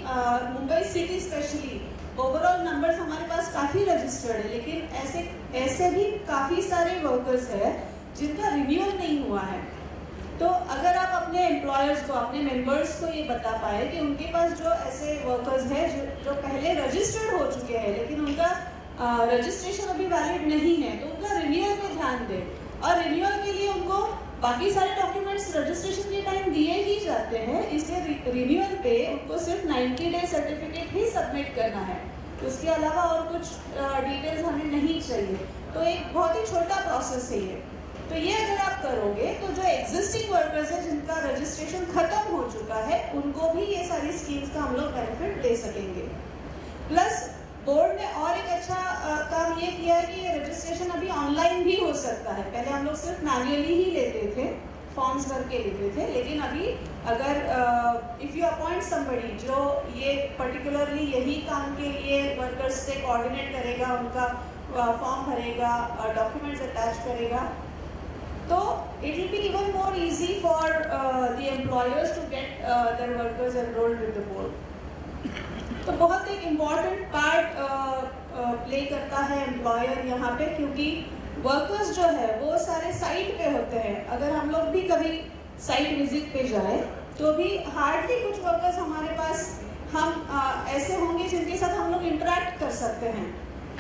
Mumbai city specially overall numbers हमारे पास काफ़ी रजिस्टर्ड है, लेकिन ऐसे भी काफ़ी सारे वर्कर्स हैं जिनका रिन्यूअल नहीं हुआ है। तो अगर आप अपने एम्प्लॉयर्स को, अपने मेंबर्स को ये बता पाए कि उनके पास जो ऐसे वर्कर्स हैं जो पहले रजिस्टर्ड हो चुके हैं लेकिन उनका रजिस्ट्रेशन अभी वैलिड नहीं है, तो उनका रिन्यूअल पे ध्यान दें। और रिन्यूअल के लिए उनको बाकी सारे डॉक्यूमेंट्स रजिस्ट्रेशन के टाइम दिए ही जाते हैं, इसलिए रिन्यूअल पे उनको सिर्फ 90 डे सर्टिफिकेट ही सबमिट करना है, उसके अलावा और कुछ डिटेल्स हमें नहीं चाहिए। तो एक बहुत ही छोटा प्रोसेस है ये। तो ये अगर आप करोगे तो जो एग्जिस्टिंग वर्कर्स है जिनका रजिस्ट्रेशन खत्म हो चुका है, उनको भी ये सारी स्कीम्स का हम लोग बेनिफिट दे सकेंगे। प्लस बोर्ड ने और एक अच्छा काम ये किया है कि ये रजिस्ट्रेशन अभी ऑनलाइन भी हो सकता है। पहले हम लोग सिर्फ मैन्युअली ही लेते थे, फॉर्म्स भर के लेते थे, लेकिन अभी अगर इफ़ यू अपॉइंट समबडी जो ये पर्टिकुलरली यही काम के लिए वर्कर्स से कोऑर्डिनेट करेगा, उनका फॉर्म भरेगा, डॉक्यूमेंट्स अटैच करेगा, तो it will be even more easy for the employers to get their workers enrolled with the board। तो बहुत एक इम्पॉर्टेंट पार्ट प्ले करता है एम्प्लॉयर यहाँ पे, क्योंकि वर्कर्स जो है वो सारे साइट पे होते हैं। अगर हम लोग भी कभी साइट विजिट पे जाए तो भी हार्डली कुछ वर्कर्स हमारे पास हम ऐसे होंगे जिनके साथ हम लोग इंटरेक्ट कर सकते हैं।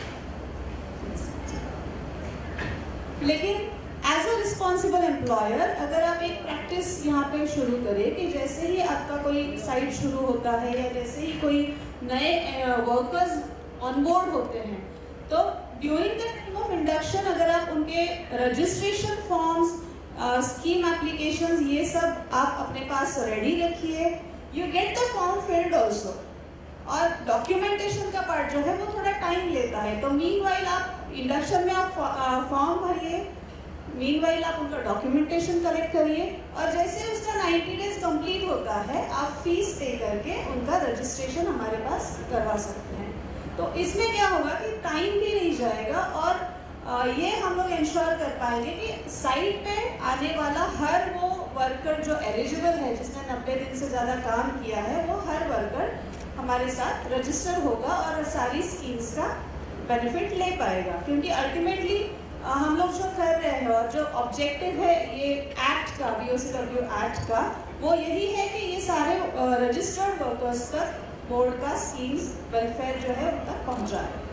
लेकिन एज अ रिस्पॉन्सिबल एम्प्लॉयर अगर आप एक प्रैक्टिस यहाँ पे शुरू करें कि जैसे ही आपका कोई साइट शुरू होता है या जैसे ही कोई नए वर्कर्स ऑनबोर्ड होते हैं, तो during the time of induction अगर आप उनके रजिस्ट्रेशन फॉर्म्स, स्कीम एप्लीकेशंस, ये सब आप अपने पास रेडी रखिए। You get the form filled also. और डॉक्यूमेंटेशन का पार्ट जो है वो थोड़ा टाइम लेता है, तो मीनवाइल आप इंडक्शन में आप फॉर्म भरिए, मीनवाइल आप उनका डॉक्यूमेंटेशन कलेक्ट करिए, और जैसे उसका 90 डेज कंप्लीट होता है आप फीस पे करके उनका रजिस्ट्रेशन हमारे पास करवा सकते हैं। तो इसमें क्या होगा कि टाइम भी नहीं जाएगा, और ये हम लोग इंश्योर कर पाएंगे कि साइट पे आने वाला हर वो वर्कर जो एलिजिबल है, जिसने 90 दिन से ज़्यादा काम किया है, वो हर वर्कर हमारे साथ रजिस्टर होगा और सारी स्कीम्स का बेनिफिट ले पाएगा। क्योंकि अल्टीमेटली हम लोग जो कर रहे हैं और जो ऑब्जेक्टिव है ये एक्ट का, BOCW एक्ट का, वो यही है कि ये सारे रजिस्टर्ड वर्कर्स तक बोर्ड का स्कीम्स वेलफेयर जो है उन तक पहुँचाए।